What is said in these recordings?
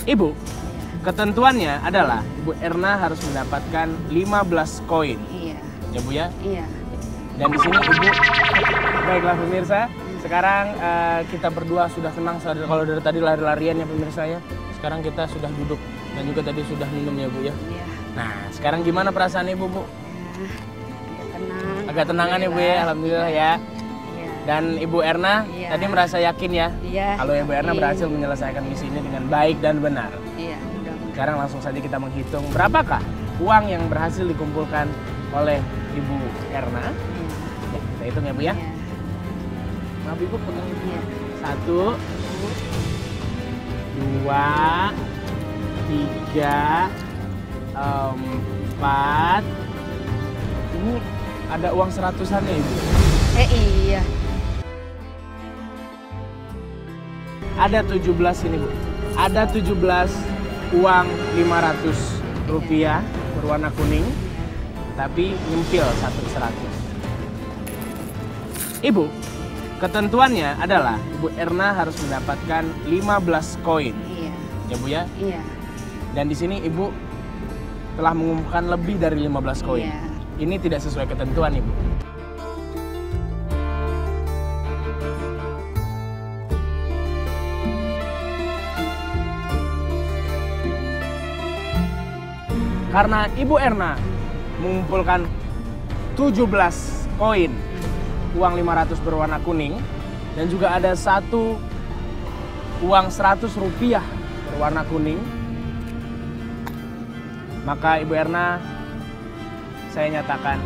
Ibu, ketentuannya adalah Ibu Erna harus mendapatkan 15 koin. Iya. Ya Bu ya? Iya. Dan di sini Ibu, baiklah pemirsa, sekarang kita berdua sudah senang kalau dari tadi lari-larian ya pemirsa ya. Sekarang kita sudah duduk dan juga tadi sudah minum ya Bu ya. Iya. Nah, sekarang gimana perasaan Ibu, Bu? Agak tenang. Agak tenangan ya Bu ya, alhamdulillah ya. Iya. Dan Ibu Erna Iya. tadi merasa yakin ya Iya. kalau Ibu Erna berhasil menyelesaikan misinya dengan baik dan benar. Iya, mudah-mudahan. Sekarang langsung saja kita menghitung berapakah uang yang berhasil dikumpulkan oleh Ibu Erna. Ya, kita hitung ya Bu ya. Iya. Maaf Ibu, pegang Ibu. Iya. 1, 2, 3, 4. Ini ada uang 100-an ya Ibu? Iya. Ada 17 ini Bu. Ada 17 uang 500 rupiah berwarna kuning, tapi nyempil 100. Ibu, ketentuannya adalah Ibu Erna harus mendapatkan 15 koin. Iya. Ya Bu ya? Iya. Dan di sini Ibu telah mengumpulkan lebih dari 15 koin. Iya. Ini tidak sesuai ketentuan Ibu. Karena Ibu Erna mengumpulkan 17 koin uang 500 berwarna kuning dan juga ada satu uang 100 rupiah berwarna kuning, maka Ibu Erna saya nyatakan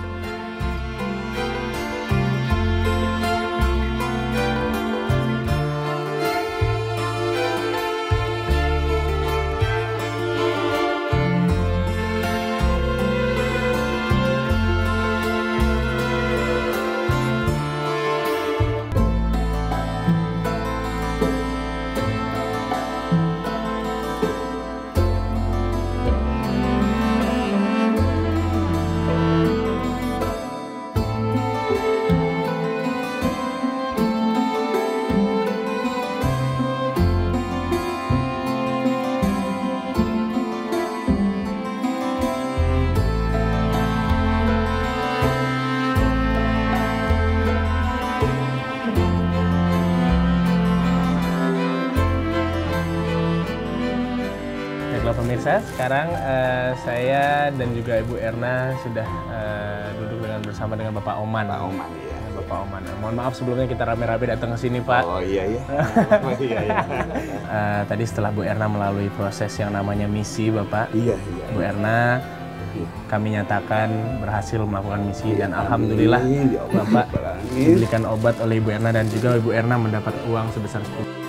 baiklah pemirsa, sekarang saya dan juga Ibu Erna sudah duduk bersama dengan Bapak Oman. Pak Oman, iya. Bapak Oman. Mohon maaf sebelumnya kita rame-rame datang ke sini, Pak. Oh iya iya. Iya iya. Tadi setelah Bu Erna melalui proses yang namanya misi, Bapak. Iya iya. Bu Erna, kami nyatakan berhasil melakukan misi dan alhamdulillah Amin, ya Allah. Bapak Amin. diberikan obat oleh Ibu Erna dan juga Ibu Erna mendapat uang sebesar 10.